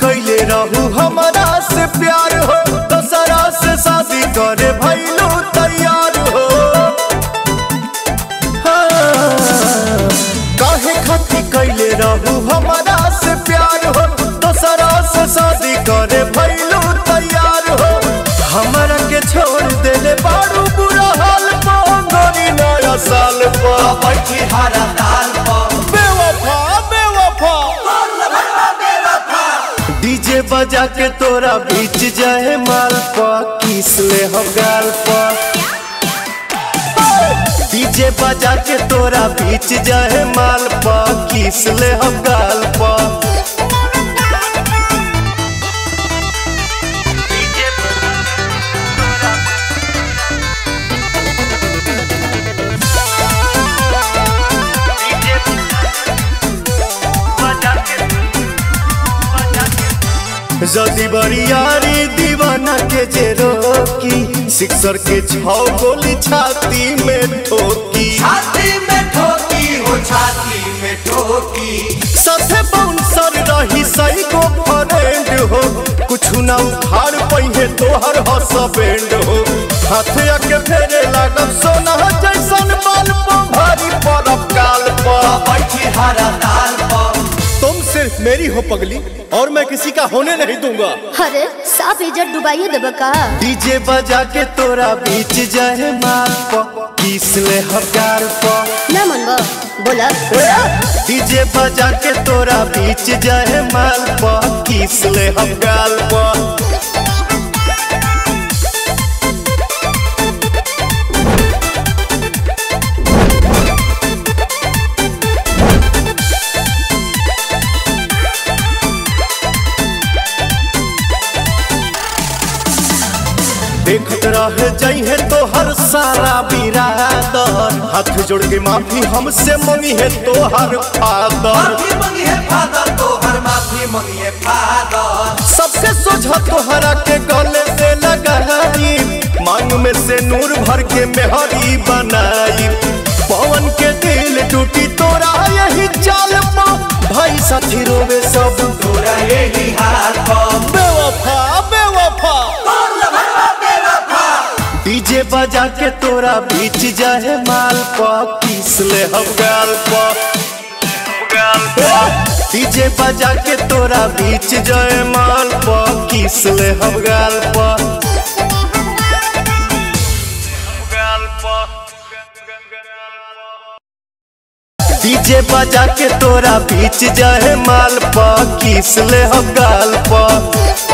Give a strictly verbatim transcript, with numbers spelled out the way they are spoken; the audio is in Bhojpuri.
कैले रहू हमारा से प्यार हो, दूसरा से शादी करे भइलू तैयार हो। हाँ, काहे खातिर कैले रहू हमारा से प्यार हो, दूसरा से शादी करे भइलू तैयार हो। हमारा के छोड़ देले बारू बुरा हाल पा, गोरी नया साल पा बैठी हरा ताल पा। बेवफा बेवफा डीजे बजा के तोरा बीच जाए माल पा, किस ले हम गाल पा। डीजे बजा के तोरा बीच जाए माल पा, किस ले हम गाल पा। जदी बरियारी दीवाना के जे रोकी, सिक्सर के छौ गोली छाती में ठोकी। छाती में ठोकी हो, छाती में ठोकी। सथे बाउंसर रही सही को फ्रेंड हो, कुछ ना उखाड़ पहिए तोहर हसबैंड हो। हाथे आके फेरे लागब सोना जैसन बाल पा, भारी परब काल पा बैठी हरा ताल पा। तुम सिर्फ मेरी हो पगली, और मैं किसी का होने नहीं दूंगा। अरे साफ इज्जत डुबाइए देबा का। डीजे बजा के तोरा बीच जाए माल पा, किस ले हम गाल पा। ना मनबा बोला। डीजे बजा के तोरा बीच जाए माल पा, किस ले हम गाल पा। देखत रह जाइए तो हर सारा बिरादर, हाथ जोड़ के माफी हमसे मंगी है तो हर फादर। माफी मंगी है फादर, तो हर माफी मंगी है फादर। सबसे सोझा तोहरा के गले से लगाई, मांग में से नूर भर के मेहरी बनाई। पवन के दिल टूटी तोरा यही चाल पा, भाई साथी रोवे सब तोरा यही हाल पा। बेवफा बेवफा डीजे बजा के तोरा बीच जाए माल पा, किस ले हम गाल पा। डीजे बजा के तोरा बीच जाए माल पा, किस ले हम गाल पा। डीजे बजा के तोरा बीच जाए माल पा, किस ले हम गाल पा।